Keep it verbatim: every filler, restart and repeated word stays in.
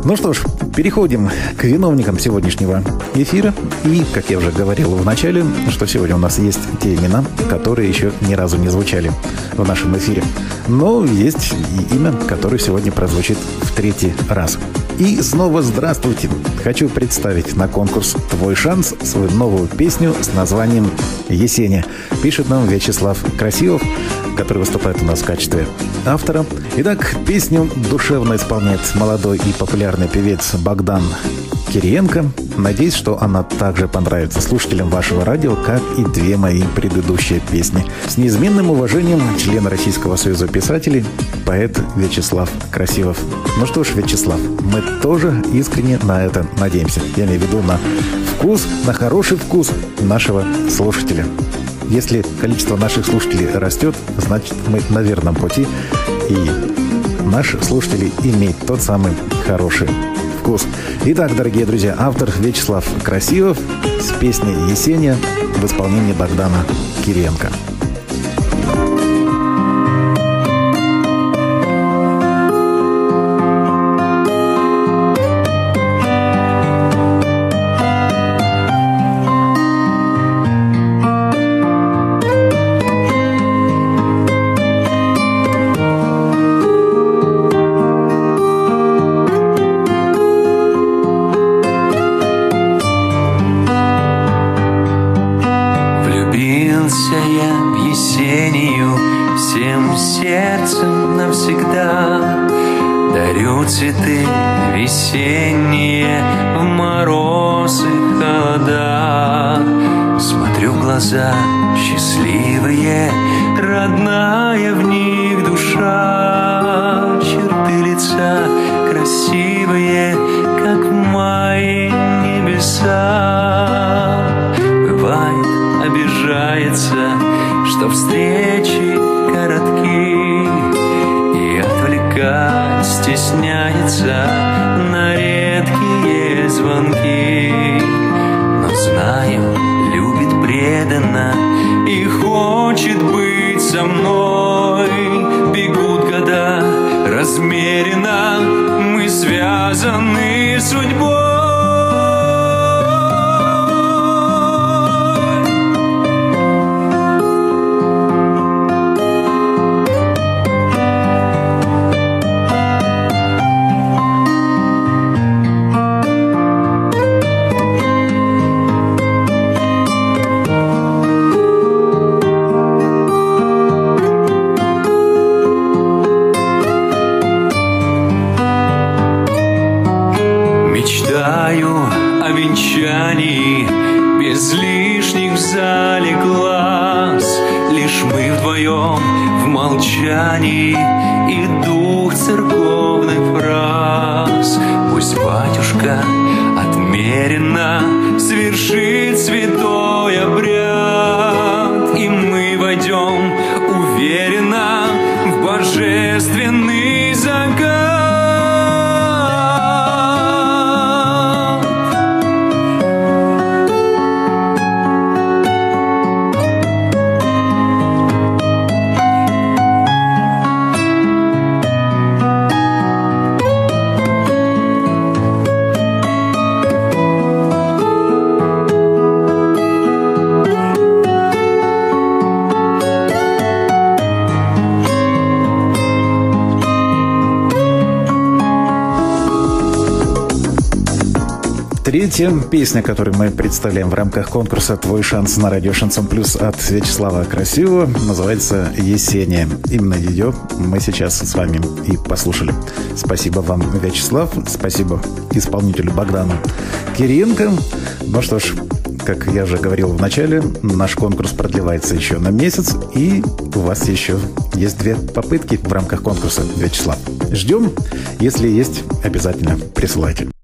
Ну что ж, переходим к виновникам сегодняшнего эфира. И, как я уже говорил в начале, что сегодня у нас есть те имена, которые еще ни разу не звучали в нашем эфире. Но есть и имя, которое сегодня прозвучит в третий раз. И снова здравствуйте! Хочу представить на конкурс «Твой шанс» свою новую песню с названием «Есения». Пишет нам Вячеслав Красилов, который выступает у нас в качестве автора. Итак, песню душевно исполняет молодой и популярный певец Богдан Кириенко. Надеюсь, что она также понравится слушателям вашего радио, как и две мои предыдущие песни. С неизменным уважением, член Российского союза писателей, поэт Вячеслав Красилов. Ну что ж, Вячеслав, мы тоже искренне на это надеемся. Я имею в виду на вкус, на хороший вкус нашего слушателя. Если количество наших слушателей растет, значит, мы на верном пути, и наши слушатели имеют тот самый хороший вкус. Итак, дорогие друзья, автор Вячеслав Красилов с песней «Есения» в исполнении Богдана Кириенко. Я в Есению всем сердцем навсегда дарю цветы весенние в мороз и холода. Смотрю в глаза счастливые, родная в них душа, черты лица красивые, как в мае небеса. Бывает, обижается, что встречи коротки, и отвлекать стесняется на редкие звонки. Но знаю, любит преданно и хочет быть со мной. Бегут года размеренно, мы связаны судьбой. Мечтаю о венчании, без лишних в зале глаз. Лишь мы вдвоем в молчании и дух церковных фраз. Пусть батюшка отмеренно свершит святой обряд, и мы войдем уверенно в божественный загад. Третья песня, которую мы представляем в рамках конкурса «Твой шанс» на радио «Шансон Плюс» от Вячеслава Красилова, называется «Есения». Именно ее мы сейчас с вами и послушали. Спасибо вам, Вячеслав, спасибо исполнителю Богдану Кириенко. Ну что ж, как я уже говорил в начале, наш конкурс продлевается еще на месяц, и у вас еще есть две попытки в рамках конкурса, Вячеслав. Ждем, если есть, обязательно присылайте.